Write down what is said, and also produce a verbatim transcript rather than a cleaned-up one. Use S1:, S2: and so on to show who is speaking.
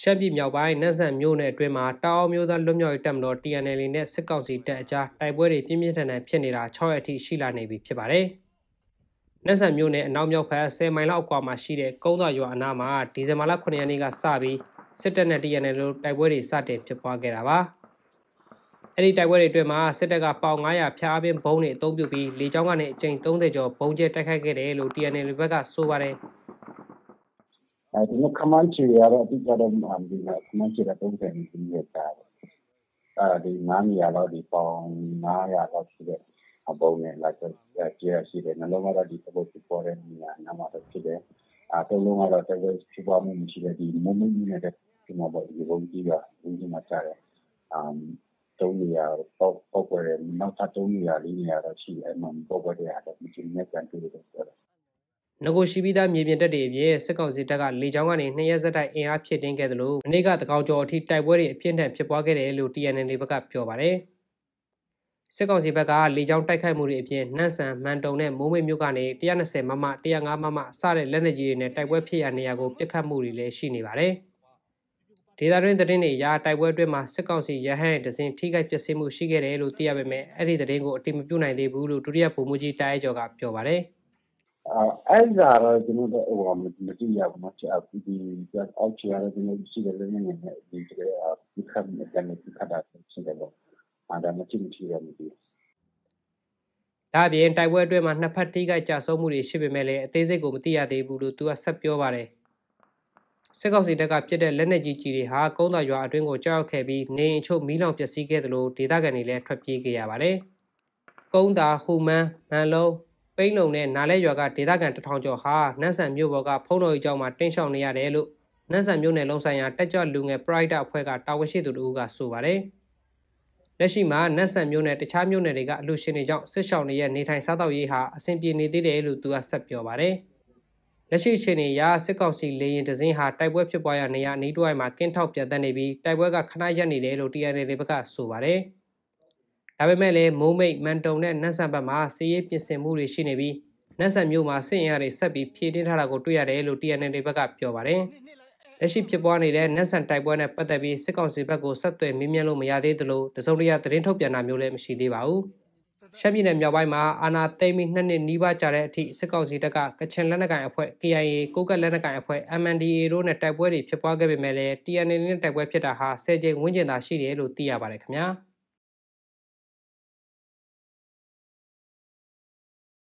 S1: ရှမ်းပြည်မြောက်ပိုင်းနတ်ဆန်မြို့နယ်အတွင်းမှာတောင်မျိုးသားလွတ်မြောက်ရေးတပ်မတော် T N L A နဲ့စစ်ကောင်စီတပ်အကြားတိုက်ပွဲတွေပြင်းပြင်းထန်ထန်ဖြစ်နေတာ၆ရက်အထိရှိလာနေပြီဖြစ်ပါတယ်။နတ်ဆန်မြို့နယ်အနောက်မြောက်ဘက်ဆယ်မိုင်လောက်အကွာမှာရှိတဲ့ကုန်းတော်ရွာအနားမှာဒီဇင်ဘာလခုနှစ်ရက်နေ့ကစပြီးစစ်တပ်နဲ့ T N L A တို့တိုက်ပွဲတွေစတင်ဖြစ်ပွားခဲ့တာပါ။အဲ့ဒီတိုက်ပွဲတွေအတွင်းမှာစစ်တပ်ကပေါင်ငါးရာဖျားပင်ဘုံတွေအသုံးပြုပြီးလေကြောင်းကနေအကြိမ်သုံးဆယ်ကျော်ဘုံကျဲတိုက်ခိုက်ခဲ့တယ်လို့ T N L A ဘက်ကဆိုပါတယ်။
S2: အဲဒီကမန်ချီရတော့အတိအကျတော့မသိဘူး။ကမန်ချီရတော့သုံးဆယ်ပြီးရတာ။အဲဒီငါးနေရာလောက်ဒီပေါင်ငါးရာလောက်ရှိတဲ့အဘုံနဲ့လာကျကျရှိတယ်။နှလုံးကတော့ဒီသဘောဖြစ်ပေါ်တဲ့နေရာနားမှာတော့ဖြစ်တယ်။အဲသုံးလုံးကတော့တကယ်ဖြစ်ပေါ်မှုမရှိတဲ့ဒီမုံမင်းနဲ့တဲ့ဒီမှာပေါ့ဒီဘုံကြီးကဘုံကြီးမှာကြားတယ်။အမ်သုံးနေရာပေါ့ပေါ့ပေါ်တယ်နောက်ထပ်သုံးနေရာလေးနေရာတော့ရှိတယ်။အမှန်ပေါ့ပေါ်တဲ့အားတော့ဒီနေ့ကန်တွေ့တယ်ဆိုတော့
S1: နဂိုရှိပြီးသားမြေပြင်တပ်တွေအပြင်စစ်ကောင်စီတပ်ကလေကြောင်းကနေနှစ်ရက်ဆက်တိုက်အင်အားဖြည့်တင်းခဲ့တယ်လို့မနေ့ကတကောင်ကျော်အထိတိုက်ပွဲတွေအပြင်းထန်ဖြစ်ပွားခဲ့တယ်လို့ T N L A ဘက်ကပြောပါတယ်။စစ်ကောင်စီဘက်ကလေကြောင်းတိုက်ခိုက်မှုတွေအပြင်နှမ်းဆန်မန်တုံနဲ့မိုးမိတ်မြို့ကနေone twentyမမone oh fiveမမစတဲ့လက်နက်ကြီးတွေနဲ့တိုက်ပွဲဖြစ်ရနေရာကိုပစ်ခတ်မှုတွေလည်းရှိနေပါတယ်။ဒေသတွင်းသတင်းတွေအရတိုက်ပွဲအတွင်းမှာစစ်ကောင်စီရဟန်းရဲ့ဒဇင်ထိခိုက်ပျက်စီးမှုရှိခဲ့တယ်လို့သိရပေမဲ့အဲ့ဒီသတင်းကိုအတိမပြုနိုင်သေးဘူးလို့ဒုတိယဗိုလ်မှူးကြီးတာရဲကျော်ကပြောပါတယ်။
S2: အဲ့ဒါတော့ကျွန်တော်တို့ဟိုမတိရဘူးနော်ချက်ဒီဒီအောက်ချရတော့ကျွန်တော်ရှိတယ်လည်းနေနေဒီကဒီခပ်နဲ့ကနေခပ်တာရှိတယ်လို့အဲ့ဒါမတိမတိရမသိ
S1: ဒါအပြင်တိုက်ပွဲအတွင်းမှာနှစ်ဖက်ထိခိုက်ကြဆုံးမှုတွေရှိပေမဲ့လည်းအသေးစိတ်ကိုမသိရသေးဘူးလို့သူကဆက်ပြောပါတယ်စစ်ကောင်စီတပ်ကပြစ်တဲ့လက်နက်ကြီးကြီးတွေဟာကုန်းတော်ရွာအတွင်းကိုကြောက်ခဲ့ပြီးနေအိမ်ချို့မီးလောင်ပျက်စီးခဲ့သလိုဒေသခံတွေလည်းထွက်ပြေးခဲ့ရပါတယ်ကုန်းတာဟူမန်းမန်လုံးပိန်းလုံနဲ့နာလဲရွာကဒေသခံတထောင်ကျော်ဟာနန်းဆန်မြို့ပေါ်ကဖုံးတော်ကြီးကျောင်းမှာတင်းရှောင်နေရတယ်လို့နန်းဆန်မြို့နယ်လုံးဆိုင်ရာတက်ကြလူငယ်ပရိုက်တာအဖွဲ့ကတာဝန်ရှိသူတို့ကဆိုပါတယ်။လက်ရှိမှာနန်းဆန်မြို့နယ်တခြားမြို့နယ်တွေကအလှရှင်တွေကြောင့်စစ်ရှောင်တွေရဲ့နေထိုင်စားသောက်ရေးဟာအဆင်ပြေနေသေးတယ်လို့သူကဆက်ပြောပါတယ်။လက်ရှိအချိန်အရစစ်ကောင်စီလေရင်တစင်းဟာတိုက်ပွဲဖြစ်ပွားရနေရနေတွိုင်းမှာကင်းထောက်ပြတ်တက်နေပြီးတိုက်ပွဲကခဏရက်နေတယ်လို့ T N L A ဘက်ကဆိုပါတယ်။ဒါပေမဲ့လည်းမိုးမိတ်မန်တုံနဲ့နန်းဆန်ဘက်မှာစီးရေးပြင်ဆင်မှုတွေရှိနေပြီးနန်းဆန်မြို့မှာစစ်အင်အားတွေဆက်ပြီးဖြည့်တင်းထားတာကိုတွေ့ရတယ်လို့ T N L A ဘက်ကပြောပါတယ်။လက်ရှိဖြစ်ပွားနေတဲ့နန်းဆန်တိုက်ပွဲနဲ့ပတ်သက်ပြီးစစ်ကောင်စီဘက်ကိုဆက်သွယ်မေးမြန်းလို့မရသေးသလိုတစုံတရာသတင်းထုတ်ပြန်တာမျိုးလည်းမရှိသေးပါဘူး။ရှမ်းပြည်နယ်မြောက်ပိုင်းမှာအာဏာသိမ်းပြီးနှစ်နှစ်နီးပါးကြာတဲ့အထိစစ်ကောင်စီတပ်ကကချင်လက်နက်ကိုင်အဖွဲ့ K I A ကိုကတ်လက်နက်ကိုင်အဖွဲ့ M N D A တို့နဲ့တိုက်ပွဲတွေဖြစ်ပွားခဲ့ပေမဲ့လည်း T N L A နဲ့တိုက်ပွဲဖြစ်တာဟာဆယ်ကြိမ်ဝန်းကျင်သာရှိတယ်လို့သိရပါတယ်ခင်ဗျာ။